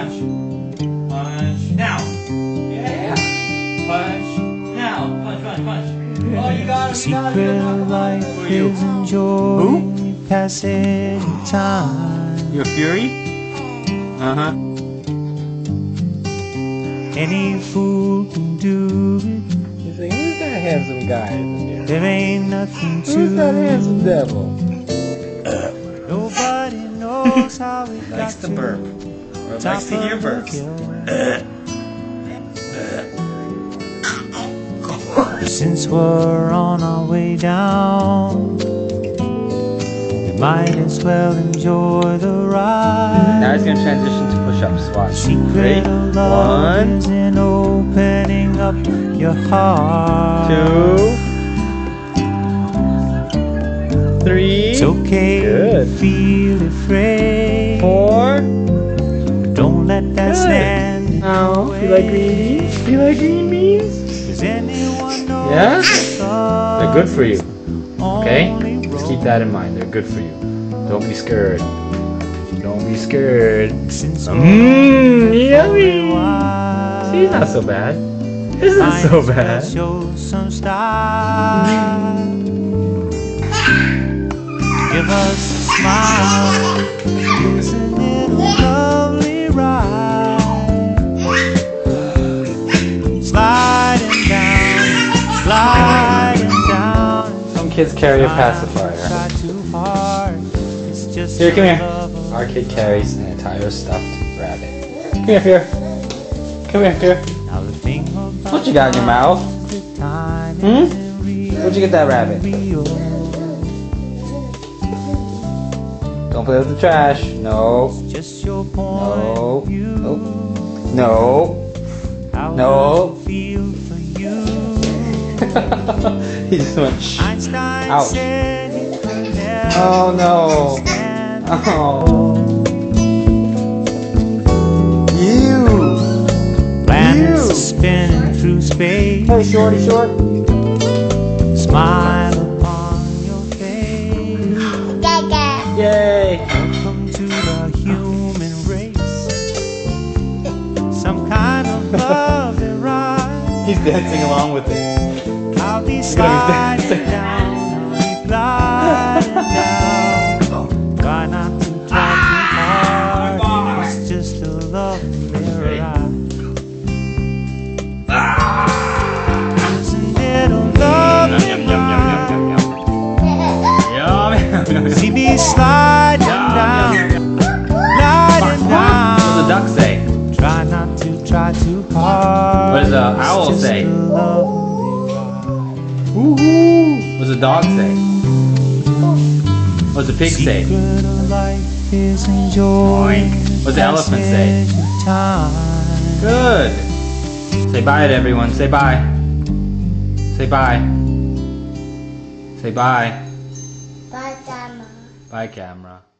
punch. Punch now. Yeah. Punch now. Punch, punch, punch. Oh, you got it. Secret life is enjoying passage of time. You a fury? Uh-huh. Any fool can do it. You think, who's that handsome guy in here? There ain't nothing to Who's that handsome devil? Nobody knows how it Likes got to burp. Or likes to hear burps. Since we're on our way down, we might as well enjoy the ride. Now he's going to transition to push-ups. Watch. Secret Ready? of love 1, is in opening up your heart. 2, 3. It's okay Good. to feel afraid. 4. Don't let that Good. stand in Oh, your you like way. green beans? You like green beans? Does anyone know Yeah? the They're good for you. Okay? only Just keep that in mind. They're good for you. Don't be scared. Don't be scared. Since Yummy! See, it's not so bad. It's not so bad. Show some style. Give us a smile. Isn't it a lovely ride? Sliding down. Some kids carry a pacifier. Try too hard. It's just Here, come here. love. Our kid carries an entire stuffed rabbit. Come here, Fear. Come here, Fear. Now the thing about What you got in your mouth? the time Hmm? isn't real. Where'd you get that rabbit? Real. Don't play with the trash. No. Just your point No. of view. Nope. No. How No. does it feel for you? He just went shh. Einstein Ouch. said he could never Oh no. stand Oh. planets spinning through space. Hey, shorty, short. Smile upon your face. Yay. Welcome to the human race. Some kind of love and ride. He's dancing along with it. I'll be He's sliding dancing. down, I'll be gliding down. Try not to try too hard. It's just a lovely ride. Isn't it a lovely ride? See me sliding down, gliding What does the down. duck say? Try not to try too hard. What does the owl It's just say? a lovely ride. What does the dog say? What does the pig say? Secret of life is enjoying What's the elephant say? passage of time. Good. Say bye to everyone. Say bye. Say bye. Say bye. Bye, Grandma. Bye, camera.